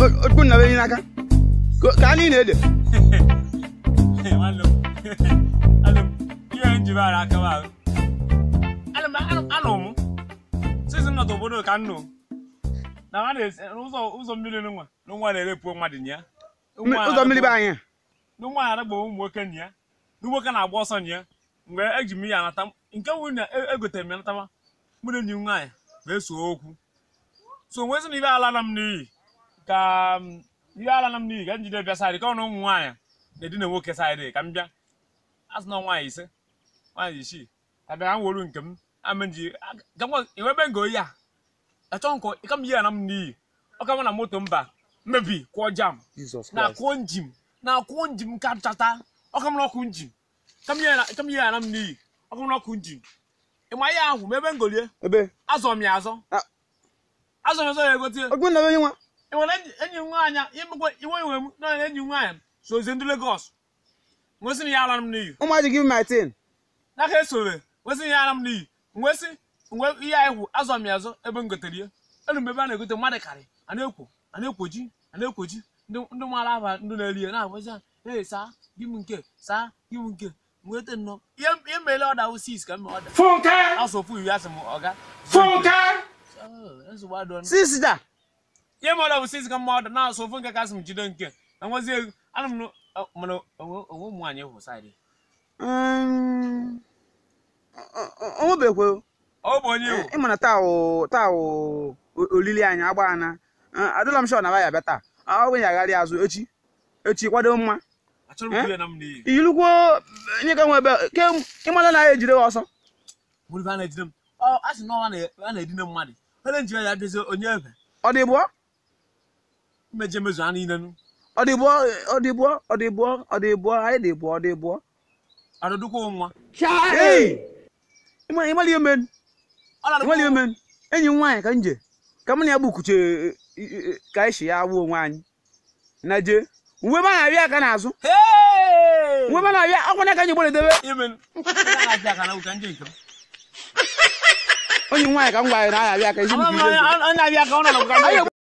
okwu na be n'aka ka anyị na-ede Alum ihe njibara aka ba alum season not obodo ka nno na ha ụzọ mmiri nwa na-erepụ mmadụ nya ụzọ mmiri be anyị nwa ya gbo ụmụ nwoke nya nwoke na-agba ọsọ nya mgbe eji m ya anata nke wu na egotere m anata mụ na enyi nwaanyị na-eso okwu so nwezi na ibe ala na m n'iyi ka njide bịa sarị ka ọ na ụmụ nwaanyị na-edina nwoke sarị ka m bịa asị na nwaanyị ise nwaanyị isii ka bịa nwere nke m amenji enwebe ngo ya achọ nkọ ka m yi ya na m n'iyi ọ ka m na moto mba mebi kwọ jam na kwọ njim ka chata ọ ka m na ọkụ njim ka m yi ya na m n'iyi ọ ka m na ọkụ njim ịma ya ahụ mebe ngolie ebe azọ m ya azọ ya egotie okwu na be nwa enwere enyi nwaanyị iwe m na enyi nwaanyị so ozi ndị Lagos nwesị ya ala m n'iyi ụmụaji give my tin n'aka esore nwesị ya ala m n'iyi nwe ihe anyị hụ azọ m ya azọ ebe m gotere ya elu m ebe a na-egote mmadụ karị a na-ekwoji ndị mara aba ndị na-eri ya na-agwazi ee saa gị m nke nweta nnọọ ihe mere ọda wụ 6 ka m ọda asọpụ iri asị m ọga sisida ihe mere ọda wụ 6 ka m ọda na-asọpụ nke kasị m jide nke na nwazi ego ana m mana onwe ụmụ anyị hụ saịdị onwebekwe ọ bụ onye iwu ịmana taa olili anyị agbaana adịla m shọ na ya bịa taa ọ bụ ya agharị azụ echi kwado mma achọrọ m na m n'iyi ilukwo nye ka nwe ebe ke ịmana na ya ejide ọsọ bụrụ ba na-ejide m a sị na a na-edina mmadụ ele njire ya bịazi onye ebe ọ dị bụọ mmeje mezu ha niile nụ ọ dị bụọ adụdụkwa nwa ịmali ihe men enyi m nwaanyị ka nje ka m na ya gbukuche ka esi ya agba onwe anyị na je uwe m na-abịa aka n'azụ uwe m na-abịa akwụna ka anyị gbere onye nwaanyị ka m gwara na ya abịa aka ezi